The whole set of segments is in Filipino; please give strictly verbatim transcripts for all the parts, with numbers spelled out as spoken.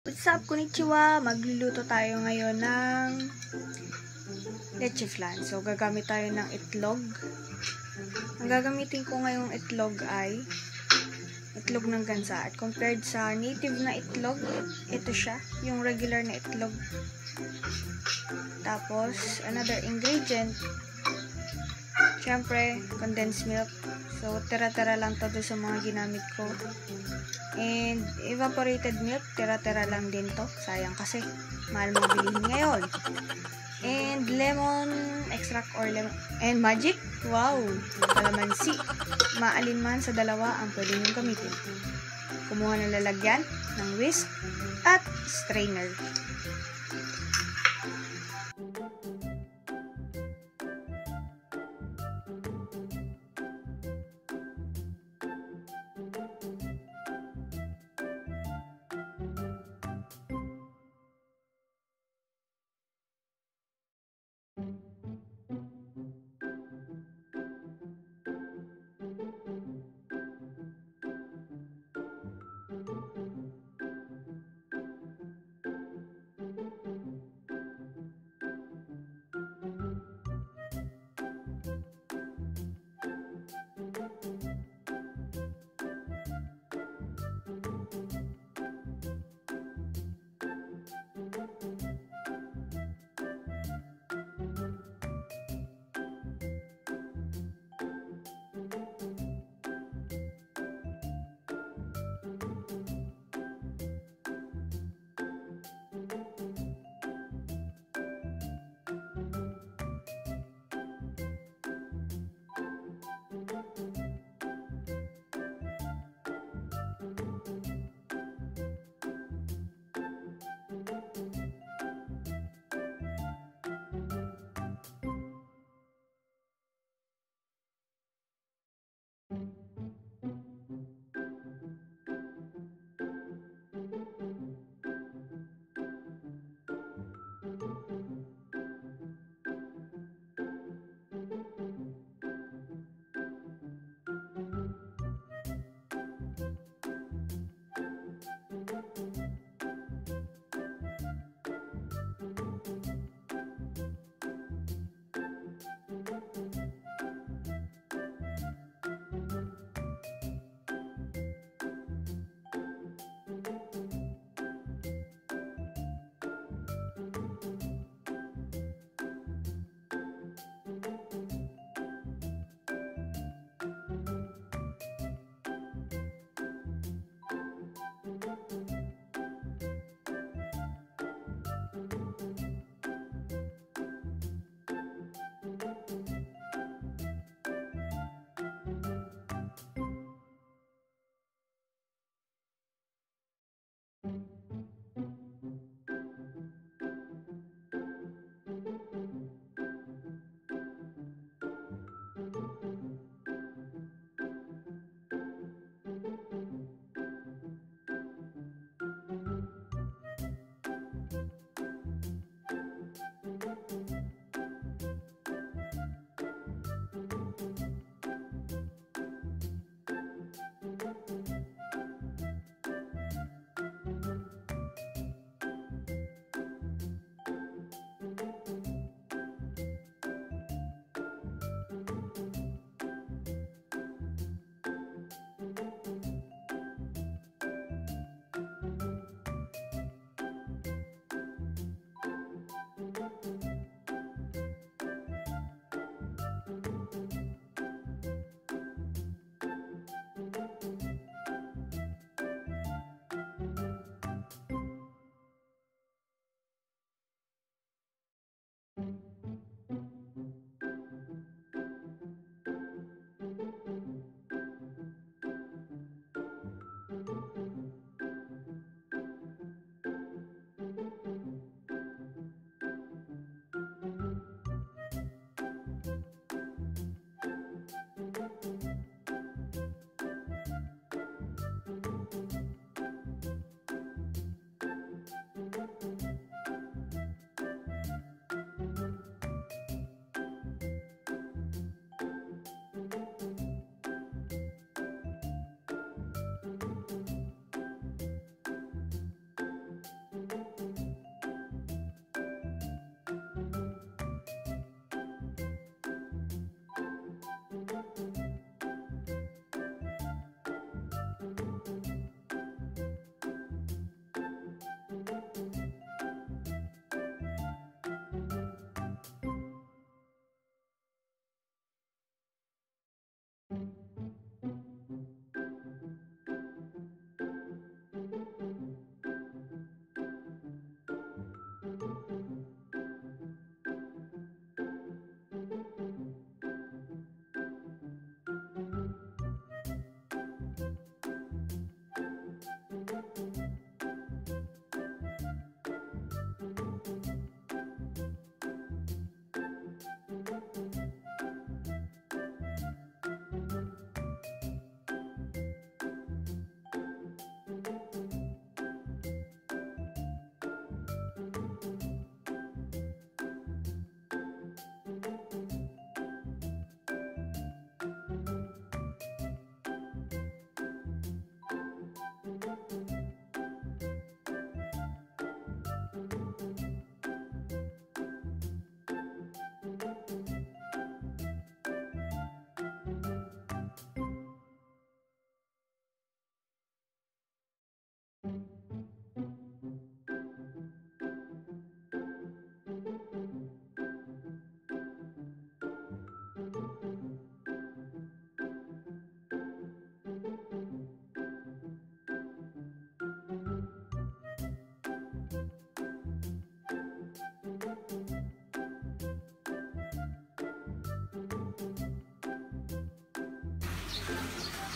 What's up, konnichiwa? Magluluto tayo ngayon ng Lecheflan. So, gagamit tayo ng itlog. Ang gagamitin ko ngayong itlog ay itlog ng gansa. At compared sa native na itlog, ito siya, yung regular na itlog. Tapos, another ingredient, syempre, condensed milk. So, tira-tira lang to sa mga ginamit ko. And, evaporated milk, tira-tira lang din to. Sayang kasi, mahal mga bilihin ngayon. And, lemon extract or lemon, and magic, wow, kalamansi. Maalin man sa dalawa ang pwede nyo gamitin. Kumuha ng lalagyan, ng whisk, at strainer.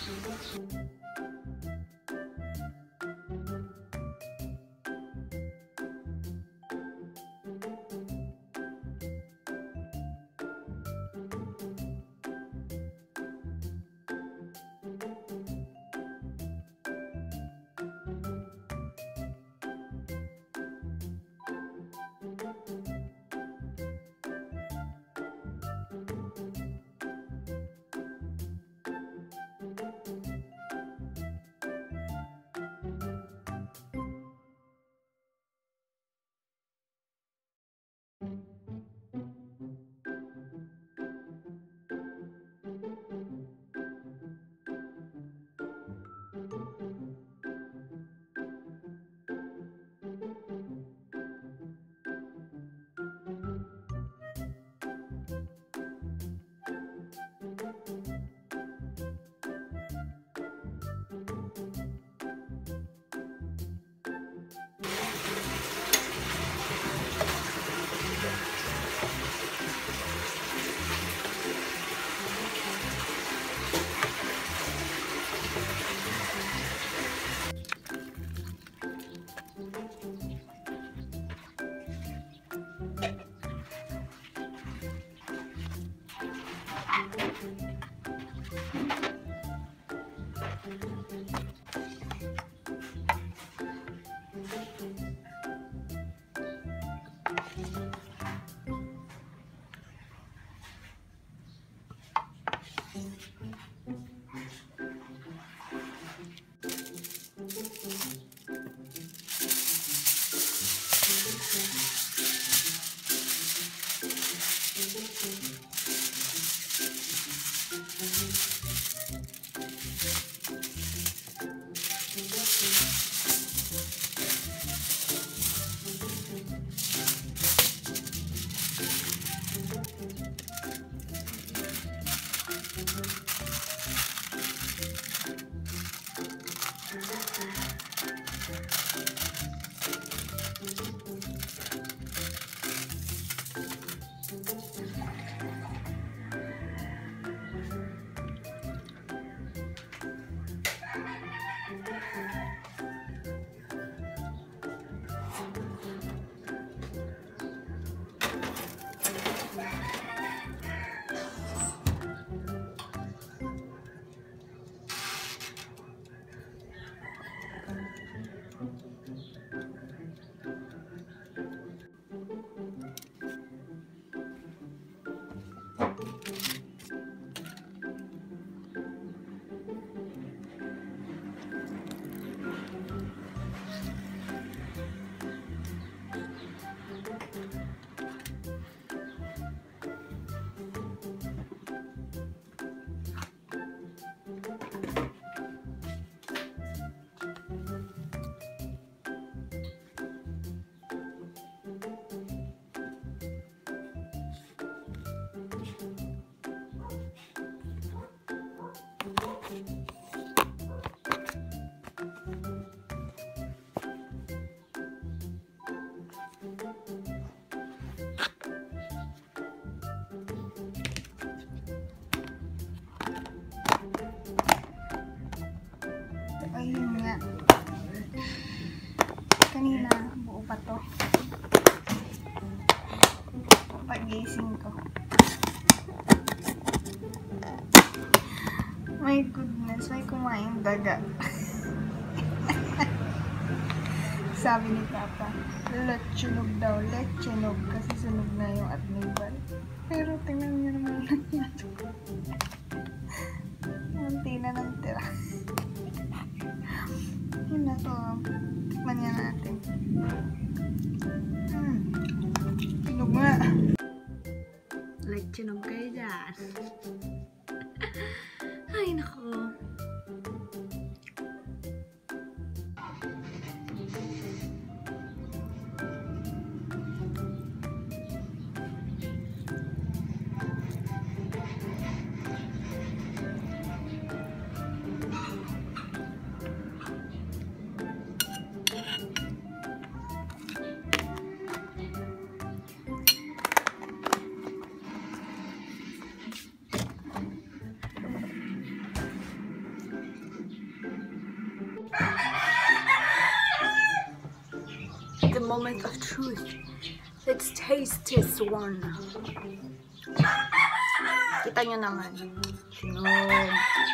Ayun nga. Kanina, buo pa to. Pag-gising ko. My goodness, may kumain daga. Sabi ni Papa, lechenog daw, lechenog kasi sunog na yung admiral. Pero tingnan niyo naman lang. Munti na ng tira. Yun na to. Tikman niya natin. Hmm. Sunog nga. Lechenog kayo dyan. Ay, nako. moment of truth. Let's taste this one. Kita nyo naman. Sunog.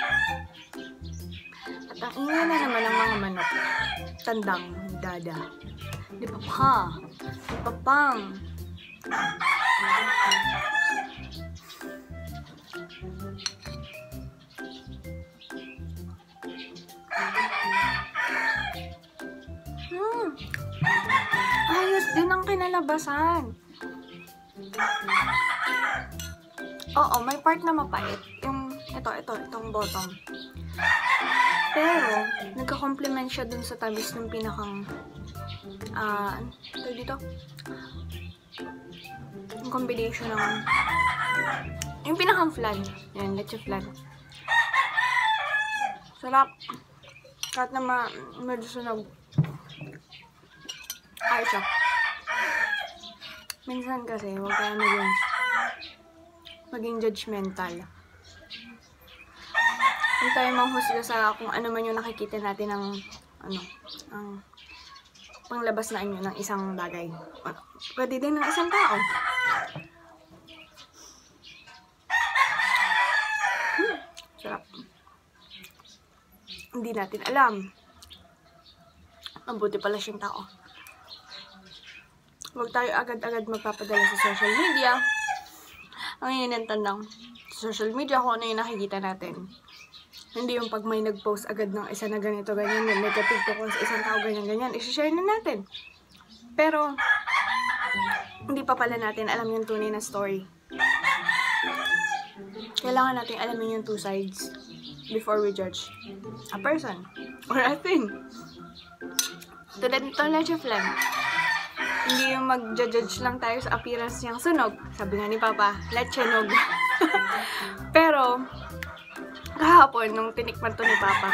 At ang ingay na naman ng mga manok. Tandang dada. Di pa pa. Di pa pang. Hmm. Ayos din ang kinalabasan. Oo, may part na mapait. Yung, ito, ito, itong bottom. Pero, nagka-complement siya dun sa tamis ng pinakang, ah, uh, ito dito. Yung combination ng, yung pinakang flan. Yan, Lecheflan. Sarap. Kahit na ma, medyo sunog. Ayos siya. Minsan kasi, huwag kaya maging, maging judgmental. Huwag tayo manghusga sa kung ano man yung nakikita natin ng, ano, ang panglabas na inyo ng isang bagay. Pwede din ng isang tao. Hmm, sarap. Hindi natin alam. Mabuti pala siyang tao. Huwag tayo agad-agad magpapadala sa social media. Ang inintandang sa social media kung ano yung nakikita natin. Hindi yung pag may nag-post agad ng isa na ganito, ganyan, may negative tungkol sa isang tao, ganyan, ganyan, isi-share na natin. Pero, hindi pa pala natin alam yung tunay na story. Kailangan natin alamin yung two sides before we judge a person or a thing. Tulad nito, Lecheflan. Hindi yung mag-judge lang tayo sa appearance niyang sunog. Sabi nga ni Papa, lechenog. Pero, kahapon, nung tinikman to ni Papa,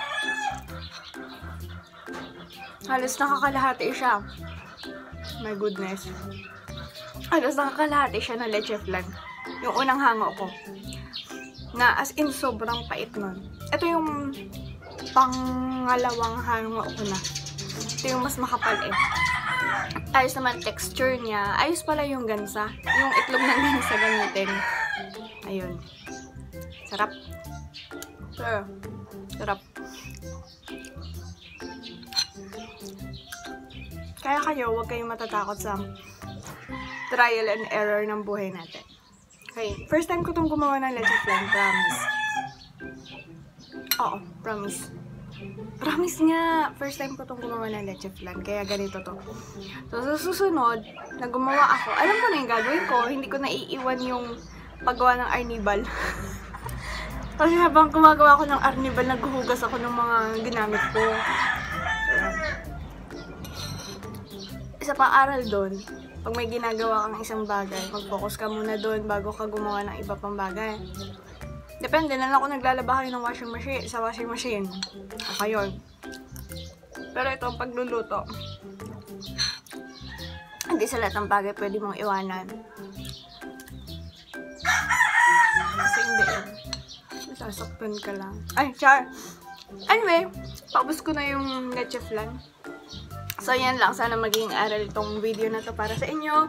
halos nakakalahati siya. My goodness. Halos nakakalahati siya ng Lecheflan. Yung unang hango ko. Na as in, sobrang pait nun. Ito yung pangalawang hango ko na. Ito yung mas makapal eh. Ayos naman texture niya. Ayos pala yung gansa. Yung itlog ng gansa gamitin. Ayun. Sarap. Sure. Sarap. Kaya kayo, huwag kayong matatakot sa trial and error ng buhay natin. Okay. First time ko itong gumawa ng Lecheflan. Promise. Oo. Promise. Promise nga, first time ko itong gumawa ng Lecheflan, kaya ganito to. So, sa susunod, na gumawa ako, alam ko na yung gagawin ko, hindi ko naiiwan yung paggawa ng arnibal. Kasi habang gumagawa ko ng arnibal, naghuhugas ako ng mga ginamit ko. Isa pang aral doon, pag may ginagawa kang isang bagay, mag-focus ka muna doon bago ka gumawa ng iba pang bagay. Depende na lang kung naglalaba kayo ng washing machine, sa washing machine. Ako yun. Pero ito, ang pagluluto, hindi sa lahat ng bagay pwede mong iwanan. Kasi hindi eh. Masasaktan ka lang. Ay, char! Anyway, paubos ko na yung Lecheflan. So, yan lang. Sana maging aral itong video na to para sa inyo.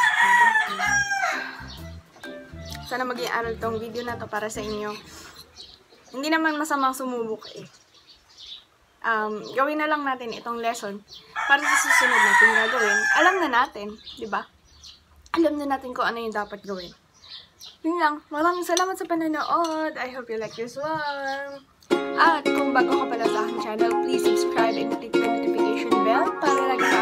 Sana maging aral tong video na to para sa inyo. Hindi naman masamang sumubok eh. Um, gawin na lang natin itong lesson para sa susunod natin gagawin. Alam na natin, di ba? Alam na natin kung ano yung dapat gawin. Yun lang. Maraming salamat sa panonood. I hope you like this one. At kung bago ka pala sa aking channel, please subscribe and click the notification bell para lagi